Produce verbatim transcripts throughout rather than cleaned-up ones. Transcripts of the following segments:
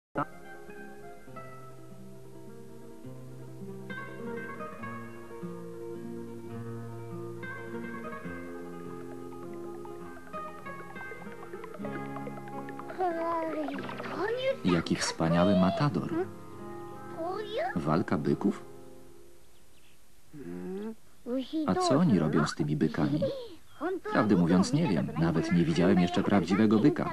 Jaki wspaniały matador. Walka byków? A co oni robią z tymi bykami? Prawdę mówiąc nie wiem. Nawet nie widziałem jeszcze prawdziwego byka.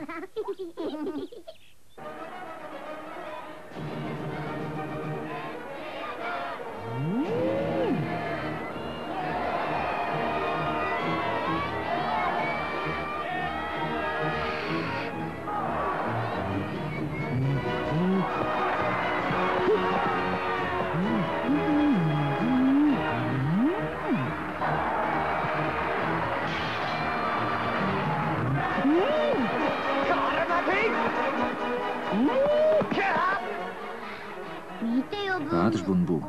Patrz, Bunbu.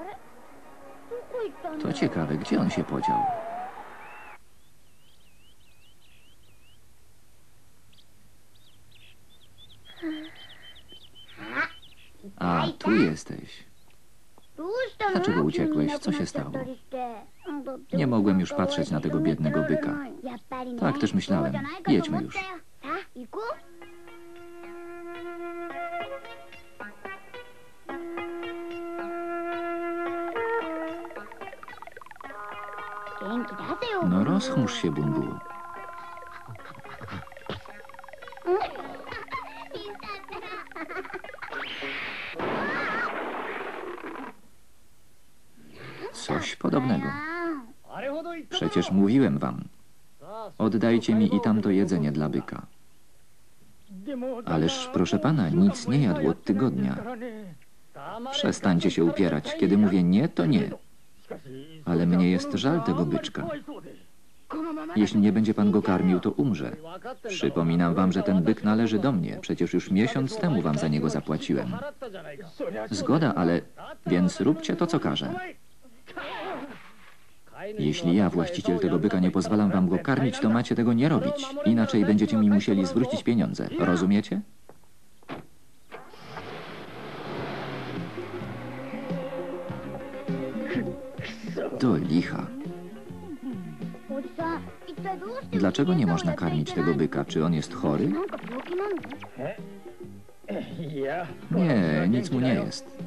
To ciekawe, gdzie on się podział? A, tu jesteś. Dlaczego uciekłeś? Co się stało? Nie mogłem już patrzeć na tego biednego byka. Tak też myślałem. Jedźmy już. No rozchmurz się, Bunbu. Coś podobnego. Przecież mówiłem wam. Oddajcie mi i tamto jedzenie dla byka. Ależ, proszę pana, nic nie jadł od tygodnia. Przestańcie się upierać. Kiedy mówię nie, to nie. Ale mnie jest żal tego byczka. Jeśli nie będzie pan go karmił, to umrze. Przypominam wam, że ten byk należy do mnie. Przecież już miesiąc temu wam za niego zapłaciłem. Zgoda, ale... Więc róbcie to, co każę. Jeśli ja, właściciel tego byka, nie pozwalam wam go karmić, to macie tego nie robić. Inaczej będziecie mi musieli zwrócić pieniądze. Rozumiecie? Do licha. Dlaczego nie można karmić tego byka? Czy on jest chory? Nie, nic mu nie jest.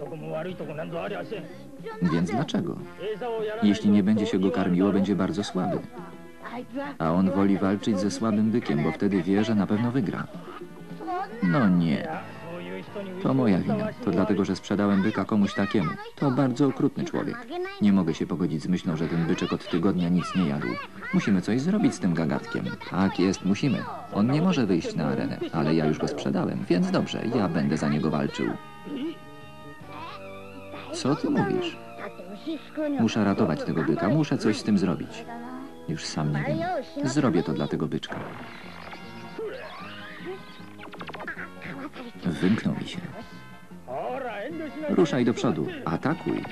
Więc dlaczego? Jeśli nie będzie się go karmiło, będzie bardzo słaby. A on woli walczyć ze słabym bykiem, bo wtedy wie, że na pewno wygra. No nie. To moja wina. To dlatego, że sprzedałem byka komuś takiemu. To bardzo okrutny człowiek. Nie mogę się pogodzić z myślą, że ten byczek od tygodnia nic nie jadł. Musimy coś zrobić z tym gagatkiem. Tak jest, musimy. On nie może wyjść na arenę, ale ja już go sprzedałem, więc dobrze, ja będę za niego walczył. Co ty mówisz? Muszę ratować tego byka, muszę coś z tym zrobić. Już sam nie wiem. Zrobię to dla tego byczka. Wymknął mi się. Ruszaj do przodu. Atakuj.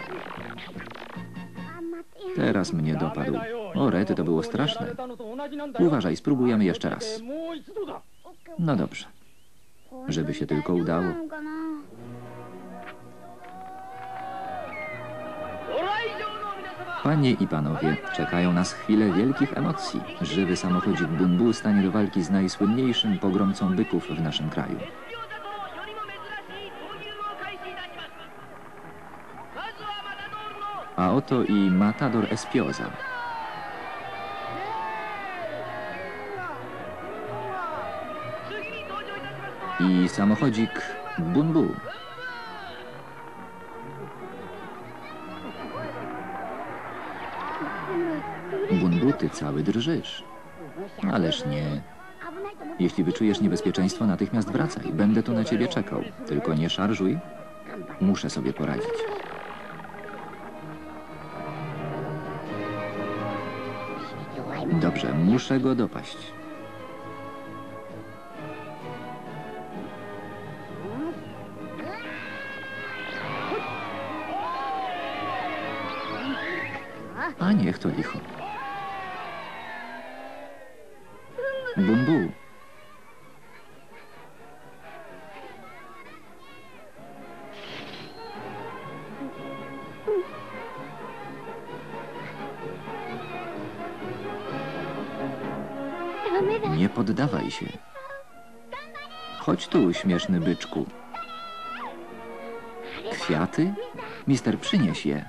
Teraz mnie dopadł. O, rety, to było straszne. Uważaj, spróbujemy jeszcze raz. No dobrze. Żeby się tylko udało. Panie i panowie, czekają nas chwile wielkich emocji. Żywy samochodzik Bunbu stanie do walki z najsłynniejszym pogromcą byków w naszym kraju. A oto i Matador Espioza. I samochodzik Bunbu. Bunbu, ty cały drżysz. Ależ nie. Jeśli wyczujesz niebezpieczeństwo, natychmiast wracaj. Będę tu na ciebie czekał. Tylko nie szarżuj. Muszę sobie poradzić. Dobrze, muszę go dopaść. A niech to licho. Bunbu. Nie poddawaj się. Chodź tu, śmieszny byczku. Kwiaty? Mister, przynieś je.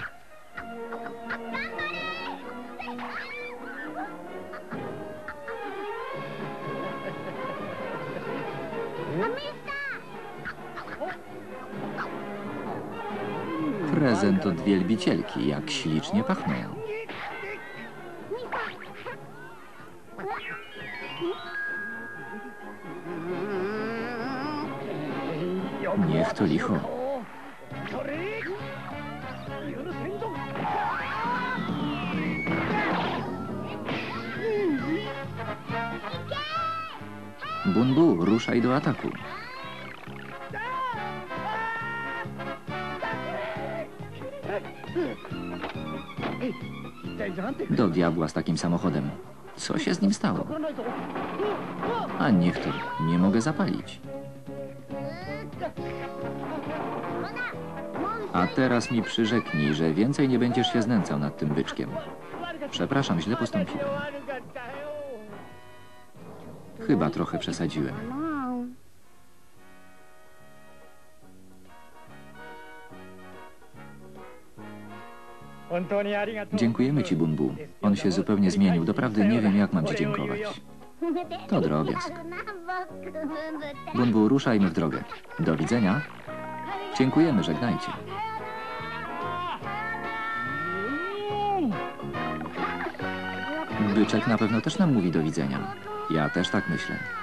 Prezent od wielbicielki, jak ślicznie pachną. Niech to licho. Bunbu, ruszaj do ataku. Do diabła z takim samochodem. Co się z nim stało? A niech to, nie mogę zapalić. A teraz mi przyrzeknij, że więcej nie będziesz się znęcał nad tym byczkiem. Przepraszam, źle postąpiłem. Chyba trochę przesadziłem. Dziękujemy ci, Bunbu. On się zupełnie zmienił. Doprawdy nie wiem, jak mam ci dziękować. To drobiazg. Bunbu, ruszajmy w drogę. Do widzenia. Dziękujemy, żegnajcie. Byczek na pewno też nam mówi do widzenia. Ja też tak myślę.